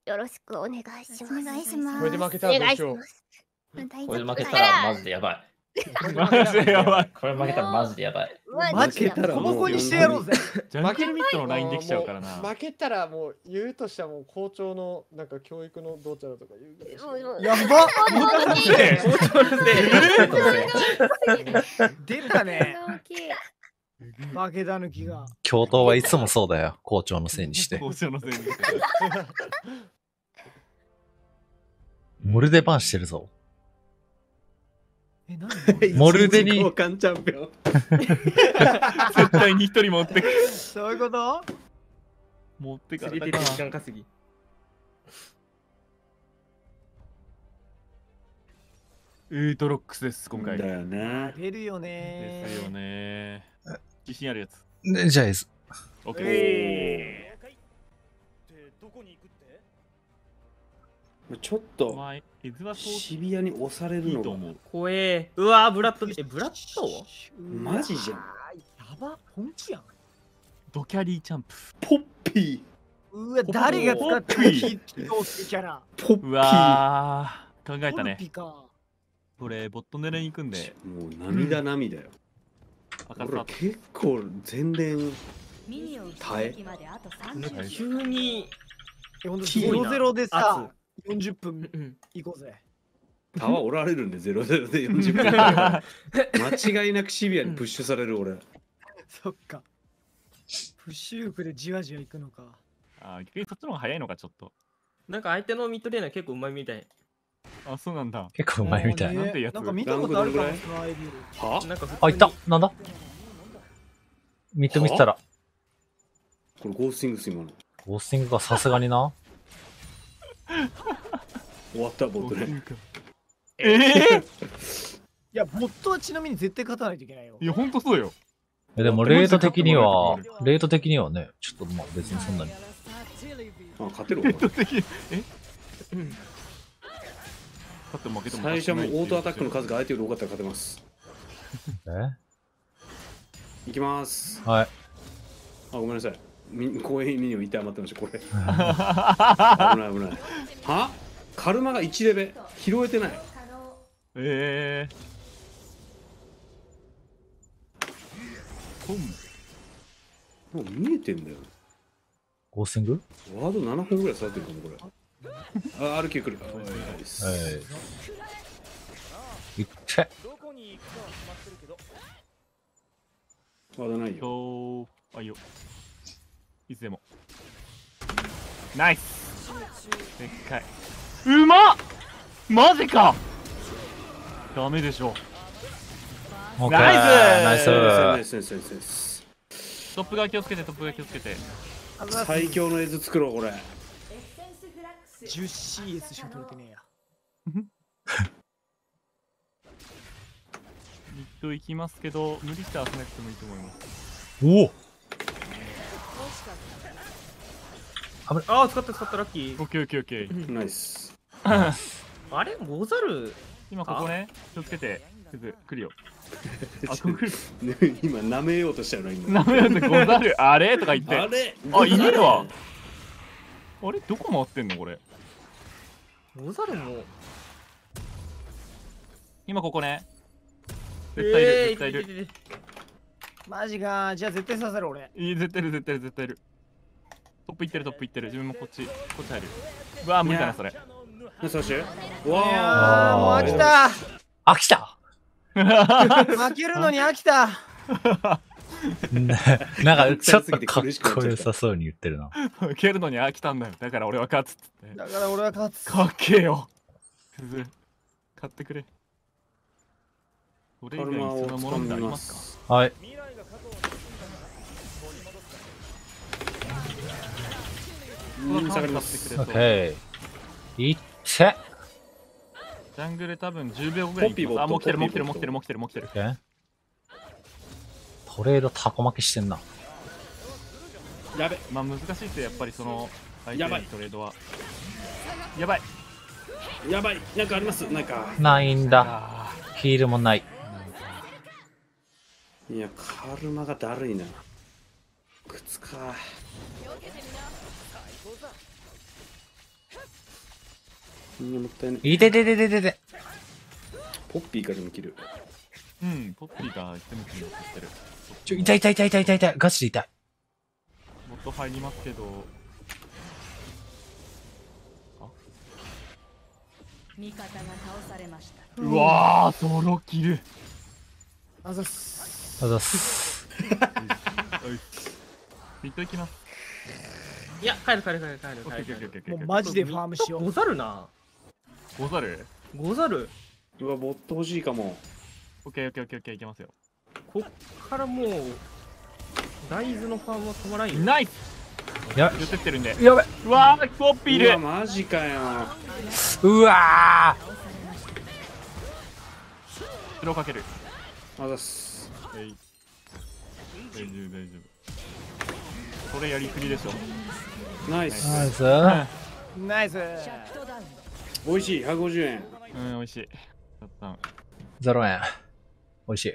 よろしくお願いします。 お願いします。 これで負けたらどうしよう。 これで負けたらマジでやばい。 マジでやばい。 これ負けたらマジでやばい。 負けたらボコボコにしてやろうぜ。 ジャンケルミットのラインできちゃうからな。 負けたらもう言うとしたらもう校長のなんか教育のどうちゃらとか言うぐらいしか。 やばっ。出たね。負けた抜きが。 教頭はいつもそうだよ。校長のせいにして。 校長のせいにして。 モルデバンしてるぞ。 何モルデに。 交換チャンピオン。 絶対に一人持ってく。 そういうこと？ 持ってか釣り手で時間稼ぎ。 ウートロックスです、今回。 だよね。 出るよね。 ですよね。自信あるやつ。 じゃあいいです。 オッケちょっとー。 シビアに押されるのが怖え。うわー、ブラッド。ブラッド？ マジじゃん。 やば、本気やん。 ドキャリーチャンプ。 ポッピー。うわ、誰が使ってるキャラ。 ポッピー。 うわー、考えたね。 ポッピーか。 これ、ボット狙いに行くんで。 もう涙涙よ。俺結構全然耐え。 急に。 0-0でさ、40分行こうぜ。 タワーおられるんで0-0で40分。間違いなくシビアにプッシュされる俺。 そっか。プッシュ力でじわじわ行くのか。 あ、逆にそっちの方が早いのか、ちょっと。 なんか相手のミッドレーナー結構うまいみたい。 あ、そうなんだ。 結構うまいみたい。 なんてやつ。 なんか見たことあるかも。 は？ あ、いた。なんだ？ミッド見てたら。 これゴースティングス今の。 ゴースティングがさすがにな。 終わったボットね。 いや、ボットはちなみに絶対勝たないといけないよ。 いや、ほんとそうよ。 でもレート的にはね、ちょっとまあ別にそんなに。 あ、勝てるレート的に。 最初はもうオートアタックの数が相手より多かったら勝てます。いきます。 はい。 あ、ごめんなさい。公園にもいて余ってました、これ。危ない危ない。は？カルマが1レベ拾えてない。もう見えてんだよ。 ゴースティング？ ワード7本ぐらい触ってるかも、これ。あ、RQ 来る。 いっちゃえ。 ワードないよ。 あ、いいよ。いつでも。ナイス。でっかい。うまっ。マジか。ダメでしょ。 ナイス。 トップが気をつけて、トップが気をつけて。 最強の絵図作ろう、これ。 10CS しか取れてねえや。 ミッド行きますけど、無理して遊ばなくてもいいと思います。 おお。 ああ、使ったラッキー。 オッケーオッケーオッケー。 ナイス。 あれゴザル。 今ここね、気をつけて、すぐ来るよ。あ、ここ来る。 今、舐めようとしたよな、今。 舐めようとゴザル、あれとか言って。 あれあ、いねえわ。あれどこ回ってんのこれ。 ゴザルも。 今ここね。絶対いる、絶対いる。 マジか、じゃあ絶対刺さる俺。 いい、絶対いる、絶対いる、絶対いる。トップ行ってる、トップ行ってる。自分もこっち入る。うわー、無理だな、それ。 そしてわー、もう飽きた。 飽きた。 負けるのに飽きた。 なんかちょっとかっこよさそうに言ってるな。 負けるのに飽きたんだよ。だから俺は勝つっつって。 だから俺は勝つ。 かっけえよ。買ってくれ。それ以外にそんなものってありますか？ はい。 下がります。 オッケー。いっちゃ。 ジャングル多分10秒ぐらい。あ、もう来てる。トレードタコ負けしてんな。 やべ。まあ難しいってやっぱりその相手のトレードは。やばい。 なんかあります？なんか。 ないんだ。ヒールもない。 いや、カルマがだるいな。靴か。 もったいない。 いてててててて。 ポッピーからでも切る。 うん、ポッピーが一目に残ってる。 痛い痛い痛い痛い痛い痛い。ガチで痛い。 もっと入りますけど。 味方が倒されました。 うわー、ソロキル。 あざっす。 あざっす。 ミッド行きます。 いや、帰る。 オッケーオッケーオッケーオッケー。 もうマジでファームしよござるな。 ござる。 ござる。 うわ、ボット欲しいかも。 オッケーオッケーオッケーオッケー、いけますよ。 こっからもう、大豆のファームは止まらんよ。 ナイス。 や寄ってってるんで。 やべ。 うわー、ポッピーいうわ、 る。 マジかよ。 うわスローかける。 あざっす。 大丈夫大丈夫。これやりくりでしょ。 ナイス。 ー。ナイス。 ナイス。 シャットダウン。 美味しい、150円。 うん、美味しい。やったん。 0円。美味しい。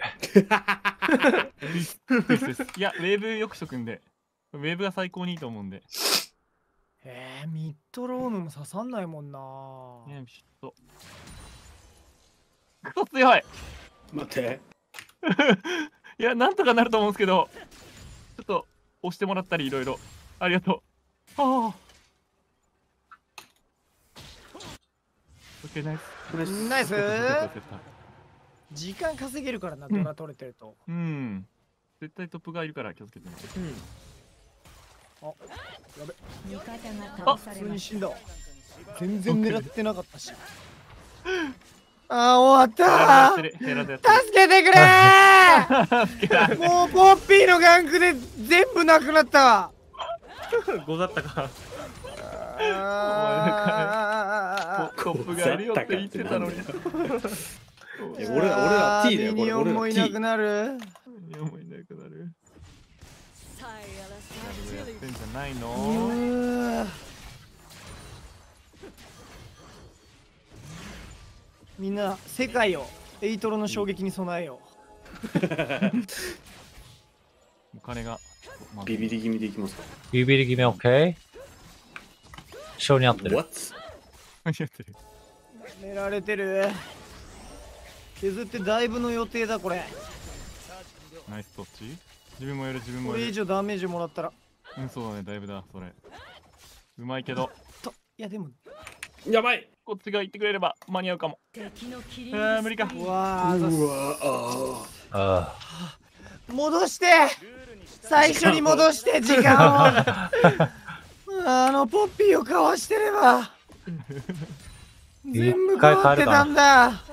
いや、ウェーブよくしとくんで。ウェーブが最高にいいと思うんで。 ミッドロームも刺さんないもんな。 ね、ちょっと。クソ強い。 待って。 いや、なんとかなると思うんですけど、ちょっと押してもらったりいろいろ。ありがとう。はあ。オッケー、ナイス。 ナイス。 やったやった。 時間稼げるからな、ドラ取れてると。 うん。絶対トップがいるから気をつけてね。 味方があ、普倒されまし通に死んだわ。全然狙ってなかったし。あー、終わったー。 ヘラでやってる。 助けてくれー。もうポッピーのガンクで全部なくなったわ。 ござったか。 トップがいるよって言ってたのに。 俺は T だよ、これ。 ミニオン俺はもいな T く。なる。 いや、もういなくなる。 た。 やってんじゃないうの。 ーみんな世界をエイトロの衝撃に備えよお金が。 ビビり気味でいきますか。 ビビり決め OK？ 性に合ってる。 What？ やってる。 う。狙われてる。削ってだいぶの予定だこれ。 ナイストッチ。自分もやる、自分これ以もやる。 上ダメージもらったら。 うん、そうだね、だいぶだ、それ。うまいけど、 いやでも。 やばい。 こっちが行ってくれれば間に合うかも。 敵のキリン無理か。 うわー、 うわああ戻して最初に戻して時間をあのポッピーをかわしてれば全部変わってたんだ。 ー。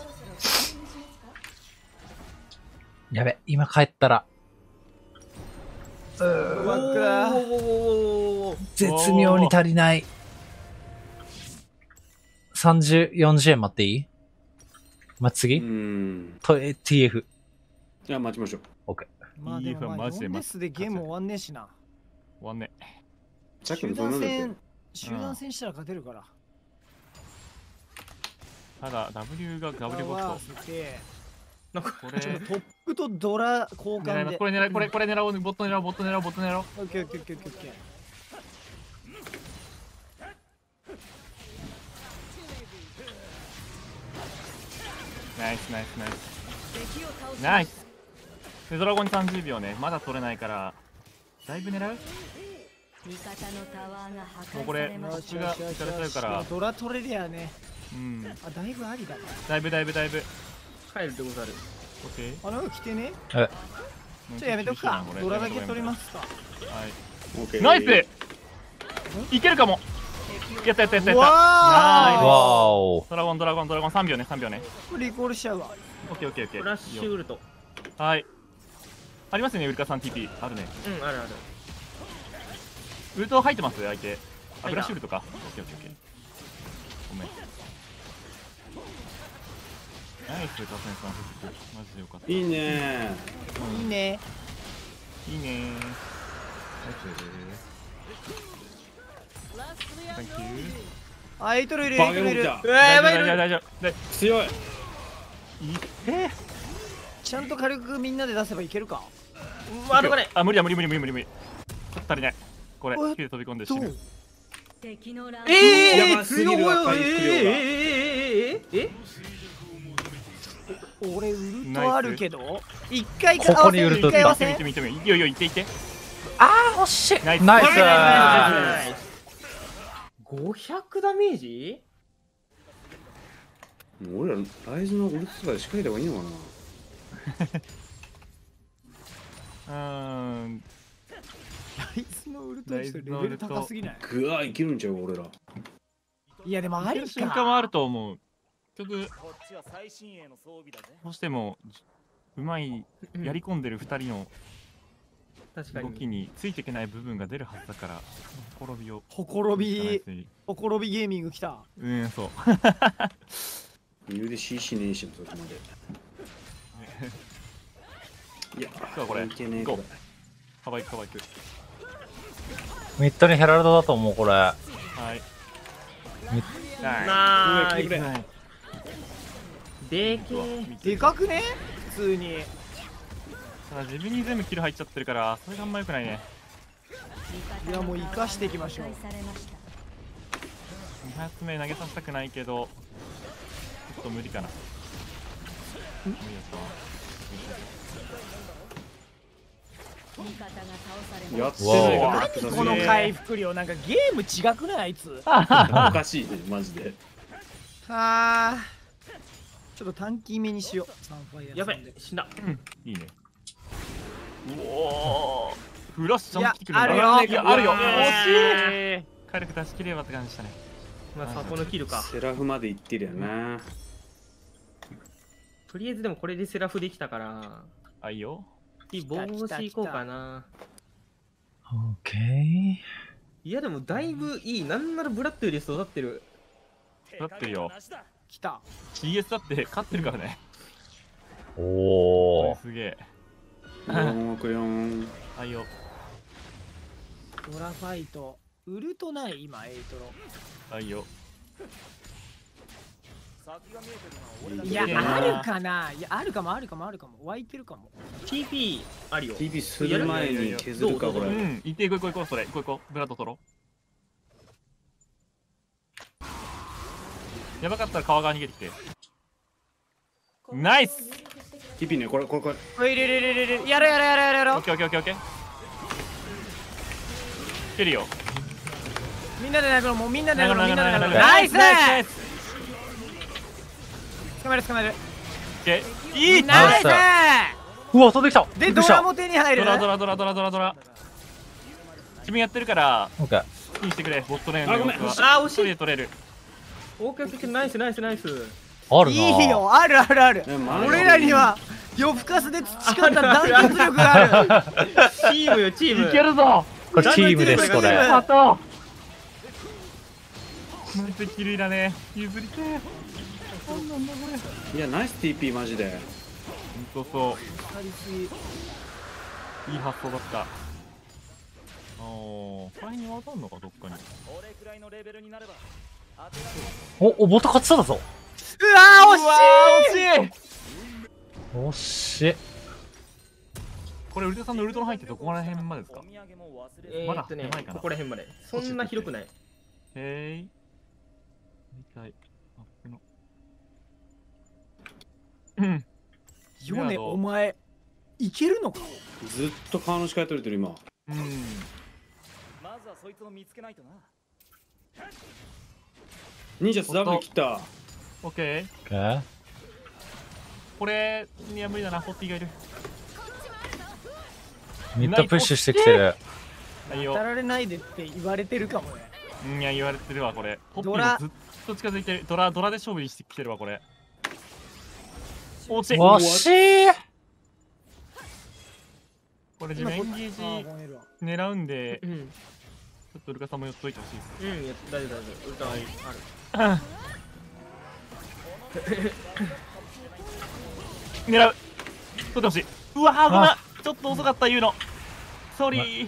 やべ、今帰ったら。 バックだ。 絶妙に足りない。30、40円待っていい？次TF。 いや、待ちましょう。 OK。 まあでもまあ4デスでゲーム終わんねえしな。 終わんね。 さっきも集そんなんだっ団戦集団戦したら勝てるから。 ただ、W が W ボわあット。 すげえ。 なんかこれ、 ちょっとトップとドラ交狙い換で。 ます。これ狙い、これ狙おう。ボット狙おう、ボット狙おう、ボット狙おう。 オッケーオッケーオッケーオッケー。 ナイス、ナイス、ナイス。 敵を倒しナイス。でドラゴンに30秒ね。まだ取れないから、だいぶ狙う。 味方のタワーが破もうこれ壊されまし口がいかれちゃうから。 ドラ取れりゃね。 うん。 あ、だいぶありだな。 だいぶ。 帰るでござる。 オッケー。 あ、なんか来てね。 え、 ちょやめとくか。ドラだけ取りま。すか。 はい。 オッケーナイス。いけるかも。やった。 わナイス。 わーお。 ドラゴン3秒ね、3秒ね。 リコールしちゃうわ。 オッケーオッケーオッケー。 フラッシュウルト。 はい。ありますよね、ウルカさん TP。あるね。 うん、あるある。 ウルト入ってます相手。あ、 たフラッシュウルトか。オッケーオッケーオッケー。ごめん。ナイス、カセンさん、マジでよかった。 いいねいいね。 いいねー。ナイス。サンキュー。 あ、エイトルいる、エバイトルいる。 カモン来うわ、やばい。 大丈夫。で、 強い。 いちゃんと火力みんなで出せばいけるか。 あ、どこね。 あ、無理。ちょっと足りない。これ、 おい 9で飛び込んでどう死ぬ。 敵の乱やばすぎる強いわ回復量が俺ウルトあるけど一回ここにウルト一回合わせ見て見て見ていいよいいよ行って行ってあー、惜しい。 ナイスナイス 500ダメージ。 もう俺らライズのウルトとかで仕掛けた方がいいのかな。 あいつのウルトちょっとレベル高すぎない？ ぐわいけるんちゃう俺ら。 いやでもありか。 瞬間もあると思う。結局どうしてもうまいやり込んでる2人の確かに。 動きについていけない部分が出るはずだからほころびをほころびゲーミング来た。 そう言うで CC ねえしそこまで。いやそうこれいけねえ行ここうカバイクカバイクミッドにヘラルドだと思う、これ。 はいナイス。 れ。 はいでけえ。 でかくね？普通に。 ただ自分に全部キル入っちゃってるからそれがあんま良くないね。 いやもう生かしていきましょう。 2発目投げさせたくないけどちょっと無理かな。無理だったわ味方が倒されやますってないか何この回復量なんかゲーム違くないあいつ。 おかしいねマジで。 あーちょっと短期目にしよう。サンファイアやべさんで死んだ。 いいね。うおーフラッシュちゃんと来てくるんだ。 いやあるよいやあるよ。惜しい。 惜しい。 火力出し切ればって感じでしたね。 まあサポのキルか。 セラフまで行ってるやな。 とりあえずでもこれでセラフできたからあいいよ。 帽子行こうかな。 オッケー。 いやでもだいぶいい。なんならブラッドより育ってる。 だってるよ。 来た。 CS だって勝ってるからね。 おこー。 れすげえ。 4億4。 あいいよ。 ドラファイトウルトない今エイトロ。 あいいよ。 いやいやあるかな。いやあるかもあるかもあるかも。湧いてるかも。 TP あるよ。 TP する前に削るかこれ。 うん行って行こう行こう行こうそれ行こう行こうブラッド取ろう。やばかったら川側逃げてきて。ナイス。 TP ねこれ。 おいれれれれれやろやろやろやろやろオッ。ケーオッケーオッケーオッケー。いけるよ。 みんなで殴ろう。もうみんなで殴ろう。みんなで殴ろう。 ナイスナイスナイス。 捕まえる捕まえる。 オッケーいい。 ナイスうわ、飛んできた。 でびっくりした。 ドラも手に入る。 ドラドラドラドラドラドラ。自分やってるからオッケー。 好きにしてくれボットレーンのあごめん様子はあー惜しい一人で取れる。 オーケーオーケーナイスナイスナイス。 あるな。 いいよあるあるある。 えマジ俺らには夜更かすで培った団結力がある。 チームよチーム。 いけるぞ。 これチームです、これ。 あと。マジでキルいらねえ。譲りてえ。なんなんだこれ。 いやナイス TP マジで。 ほんとそう。いい発想だった。これに渡んのかどっかに。 お、ボット勝ってたぞ。 うわー惜しい。 惜しい。 おっしい。 これウルトさんのウルトの入ってどこら辺までですか。まだね狭いかなここら辺まで。そんな広くない。 へい。見たい。アップの。うん。 ヨネお前いけるのか。 ずっと川の視界取れてる今。 うん。 まずはそいつを見つけないとな。 忍者スダブル切った。 オッケー。 オッケー。 これいや無理だな。ホッピーがいる。 ミッドプッシュしてきてる。 はいよ当た。られないでって言われてるかもね。 いや言われてるわこれ。ホッピドラーもずっと近づいてる。ドラで勝負してきてるわこれ。惜しい。 惜しい。 これ自分エンゲージごめんわ。 狙うんで、 うんちょっとウルカさんも寄っといてほしいです。 うん大丈夫大丈夫。ウルトラある。 狙う。取ってほしい。うわーごめん。ちょっと遅かった言うの。ソーリー。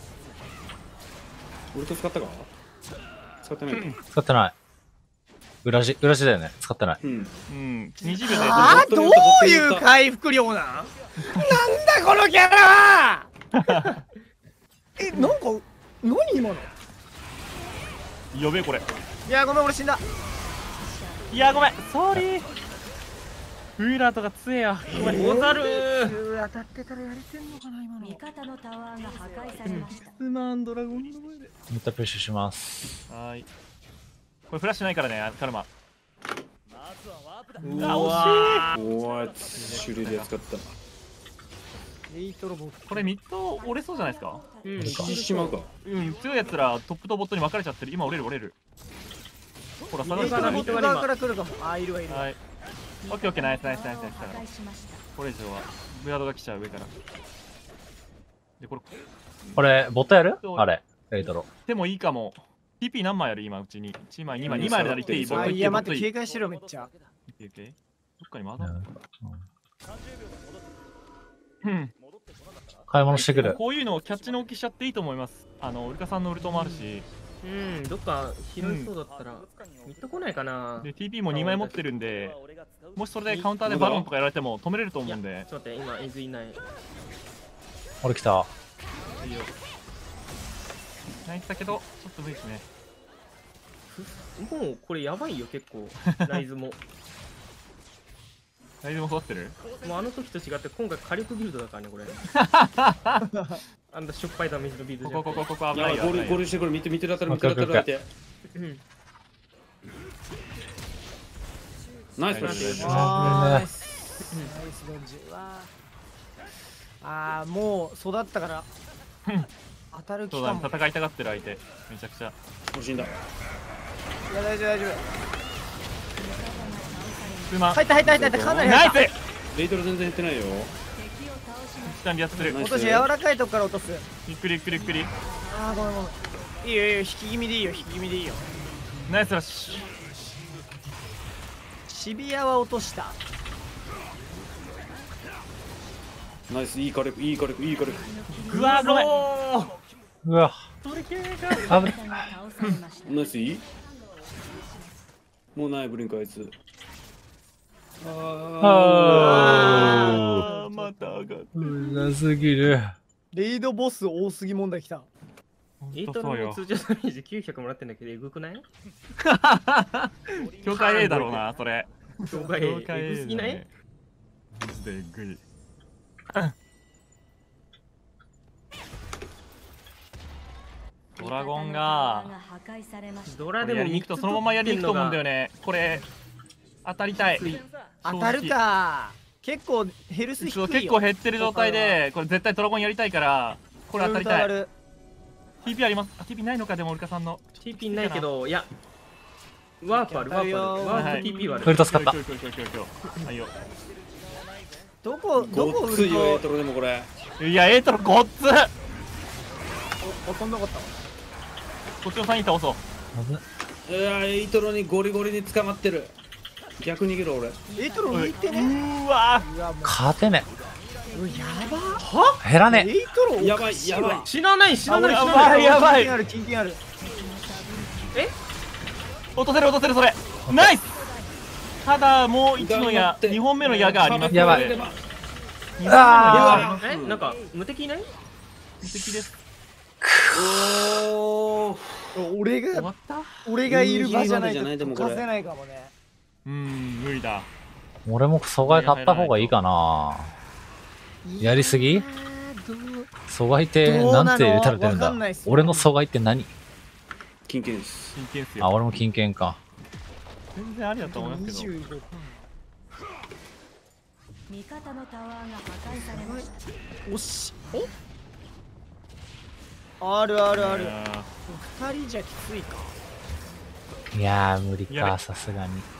ウルト使ったか。使ってないか。 使ってない。裏地だよね。使ってない。 うん。 うん。20秒で。 あーどういう回復量なん？なんだこのキャラは。なんか何今の？ やべえこれ。 いやごめん俺死んだ。 いやごめんソーリー。ウィーラーとか強えや。ごめん。 ござる当たってたらやれてんのかな今の。 味方のタワーが破壊されました。 スマンドラゴンの前で。 めっちゃプッシュします。 はーい。これフラッシュないからねカルマ。 まずはワープだ。 うあわおーシュリで使ったエイトロボ。 これミッド折れそうじゃないですか。 ー死しまうか。 うん強いやつらトップとボットに分かれちゃってる。今折れる。ほら下がエイトロるから。 ボ側から来るかも。あいるわいるわ。 はい。オッケーオッケーナイスナイスナイスナイス。 破壊しました。 これ以上はブラードが来ちゃう上から。でこれこれ、ボットやるあれ、エイトロ。 でもいいかも。TP 何枚ある今うちに。1枚2枚2枚あるなら言っていい。ボット行ってあいやボットいい。 待って警戒してるめっちゃ。 オッケーオッケー。どっかにまだ。 うんうん。 買い物してくる。 こういうのをキャッチの置きしちゃっていいと思います。ウルカさんのウルトもあるし、 うんどっか拾いそうだったらミッド来ないかな。 で TP も2枚持ってるんで、もしそれでカウンターでバロンとかやられても止めれると思うんで。 ちょっと待って今エズいない。 俺来た。 いいよ。泣いてたけど、ちょっと無理ですね。 もうこれやばいよ結構ライズも。 大丈夫育ってる？ もうあの時と違って今回火力ビルドだからねこれ。あんなしょっぱいダメージのビルドじゃん。 ここ危ないよ。 ゴールしてこれ見てだったら見てだったら見て。 うんナイスプラス。 ナイスドンジ。ああもう育ったから当たる気そうだね、 かも。 戦いたがってる相手めちゃくちゃ。 死んだ。 いや大丈夫大丈うま夫。入ったかなりナイス。 入った。 レイトル全然減ってないよ。 下にやってる。 ナイス落とし柔らかいとこから落とす。 ゆっくり。 ああごめんいいよ引き気味でいいよナイスラッシシビアは落とした。 ナイスいい火力。 ュ。うわごめん。 うわ。 それ系が。 危ない。 倒されました。 ナイスいい。もうないブリンクあいつ。 あまた上がる。 うざすぎる。 レイドボス多すぎ問題きた。 エイトロの通常ダメージ900もらってんだけどエグくない？ 境界 A だろうなそれ。 境界境界エ A グすぎない？ マジでえぐい。ドラゴンが破壊されました。 ドラでもやりに行くとそのままやりに行くと思うんだよね。これ当たりたい。 当たるか。結構ヘルス低いよ。 結構減ってる状態でこれ絶対ドラゴンやりたいからこれ当たりたい。TP あります。あ TP ないのかでもウルカさんの TP ないけどいやワープあるワープはいワープ TP はある。 フルト使った。 はいよ。 どこごっついよエイトルでもこれ。 いやエイトロごっつ。 わかんなかったわ。 こっちの3人倒そう。 危ない。 いやエイトルにゴリゴリに捕まってる。逆逃げろ俺。 エイトロ浮いてね。 うわうわも勝てねうやば。 え。減らねエイトロやばいやばい。 死なないやばいやばい。 キンキンある。 落とせるそれ。ナイス。ただもう1の矢2本目の矢がありますので。 やばい 2本目の矢があります。 えなんか無敵いない？ 無敵です。 おー。 終わった？ 俺がいる場じゃないとでもこれ貸せないかもね。 無理だ。 俺も阻害買った方がいいかな。やりすぎ？阻害ってなんて入れたら出るんだわかんないっす。 俺の阻害って何？ 金券です。 真剣っすあ、 よ。 俺も金券か。 全然ありだと思いますけど。 25%。 味方のタワーが破壊されました。 おしあるあるある。 いや 2人じゃきついか。 いやー、無理やべか、さすがに。 ーや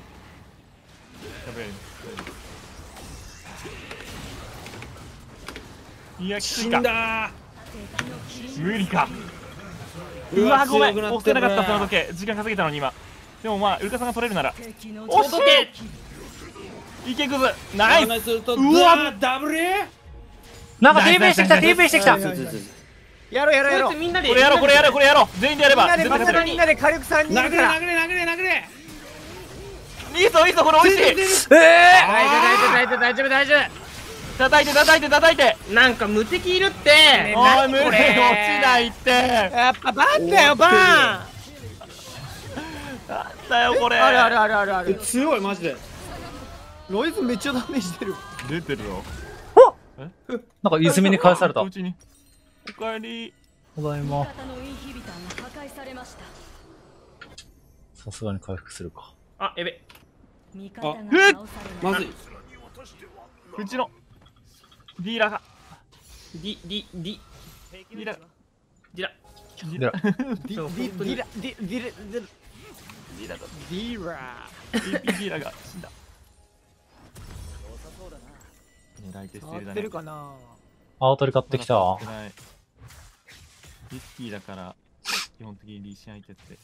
べえ。いやきつ死んいか。 だ無理か。 ー。 うわごめん。 強くな押せなかったその時計。時間稼げたのに今。でもまあウルカさんが取れるなら。 敵の惜しい。いけくず。ナイス。 ナイスうわわダブルなんか TP してきた、TP してきた。 はいはいやろうやろうやろう。 こいつみんなでこれやろう全員でやれば絶対勝てる。 みんなで火力3人い殴れるから。 殴れ殴れ殴れ。 いいぞこれ美味しい。 大丈夫大丈叩いて。 夫。なんか無敵いるって。 おい無理落ちないって。 やっぱバンだよバン。 なんだよこれ。 あるあるあるあるある。 強いマジで。 ロイズめっちゃダメージ出る。 出てるよ。 なんか泉に返された。 うちに。おかえり。 味ただいま。 方のインヒビターが破壊されました。 さすがに回復するか。 あ、やべ。 味方が倒されましまずい。 うちのディーラが。 ディディーラ。 ディラ。 デでら、 ディラディディラィーラだ。 ディラ。 ディーラが死んだ。狙い手合ってるかな。 青鳥買ってきた。 リスキーだから基本的にリーシ相手って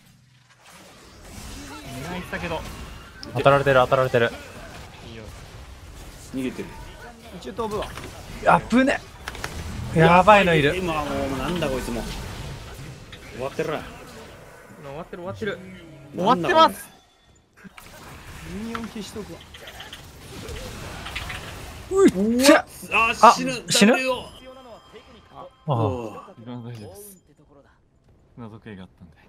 狙いしたけど当たられてる当たられてる。 いいよ。 逃げてる。 一応飛ぶわ。 やぶね。やばいのいる。 今もうなんだこいつも。終わってるな。 終わってる終わってる。 終わってます。 ミニオン消しとくわ。 あ、死ぬ。 死ぬ W をああ、 おう今の大丈夫です。謎系があったんで。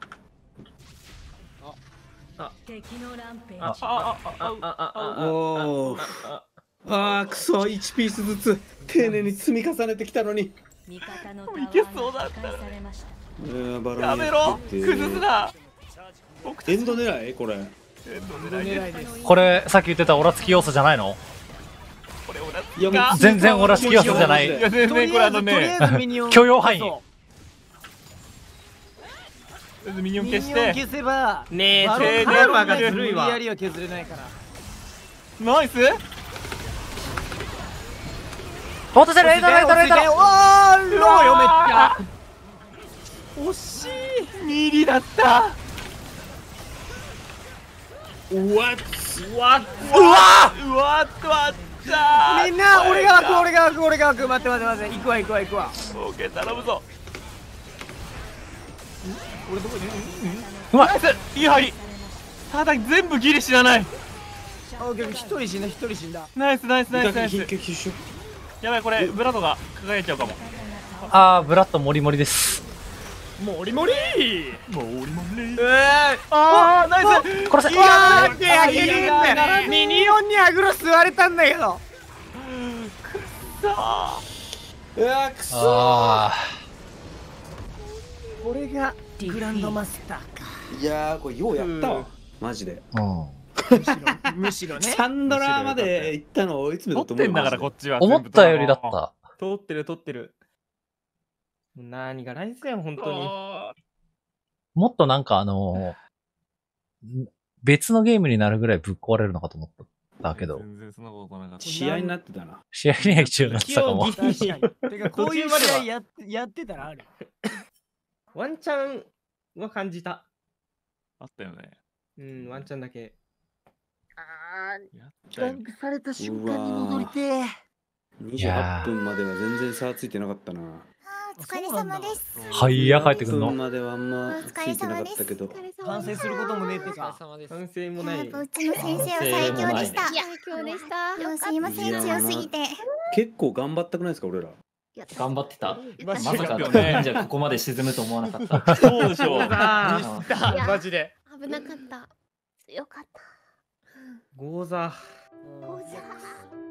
敵のランページ。 おーあーくそ1ピースずつ丁寧に積み重ねてきたのに。 味方のタワいけーが破そうだった壊されました。 バランやめろ。崩すな。 エンド狙いこれ。 狙いです。 これさっき言ってたオラつき要素じゃないの？ これ俺いやもう全然オラつき要素じゃない。 いや全然これとりあえずミニオン許容範囲。 ミニオンミニオン消して消せばねえ、 バロン停電カーバーが無理や無理ずるいわ。 やりは削れないから。 ナイス。 落とせる。エイドエイドエイド。 おーローよめっちゃ惜しい。 ミリだった。 うわっうわっとあったみんな俺が枠俺が枠俺が枠。待って待って待って。行くわ行くわ行くわ。 オーケー頼むぞ。 俺どこにうまい。 ナイス。いい入り。ただ全部ギリ死なない。 あ、一人死んだ一人死んだ。 ナイスナイスナイスナイス。 必死。 やばいこれブラドが輝いちゃうかも。 あー、ブラッドモリモリです。 もりもり。 もう俺もね。 あナイス。 殺せ。 いやーってあげるんミニオンにアグロ吸われたんだけど。 うわくそあこれがグランドマスターか。 いやーこれようやったわマジで。 あ、うん。 むしろね。 サンドラーまで行ったのいつもだと思う。 取ってんだからこっちは。 思ったよりだっ。た。 通ってる通ってる。何がライスやん、本当に。 もっとなんか別のゲームになるぐらいぶっ壊れるのかと思ったけど、 全然そんなことなかった。 試合になってたな。 試合には一応なってたかも。 確かに。てかこういう試合やってたらある。 ワンチャンは感じた。 あったよね。 うん、ワンチャンだけ。 やったよ。 された瞬間に戻りてえ。 28分までは全然差はついてなかったな。 お疲れ様です。 はいや帰ってくん分の。 まではあんまついてなかったけど。 反省することもねえってか。 反省もないやっぱ。うちの先生は最強でした。 最強でした。 もうすいません、強すぎて。 結構頑張ったくないですか俺ら。 頑張ってた。 ままさかよね。 じゃあここまで沈むと思わなかった。 そうでしょう。 マジで。 危なかった。強かった。 ゴーザ。 ゴーザ